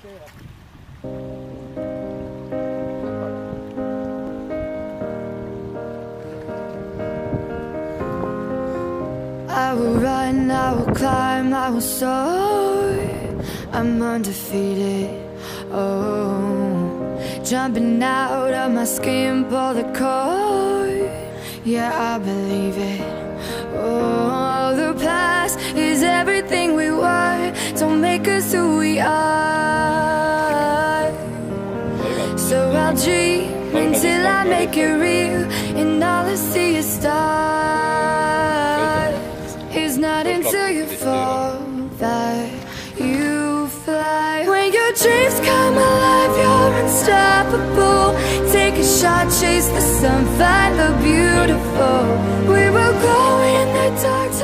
I will run, I will climb, I will soar. I'm undefeated, oh. Jumping out of my skin, pull the cord. Yeah, I believe it. Oh, the past is everything we were. Don't make us who we are. So I'll dream until I make it real, and all I see is stars. It's not until you fall that you fly. When your dreams come alive, you're unstoppable. Take a shot, chase the sun, find the beautiful. We will glow in the dark.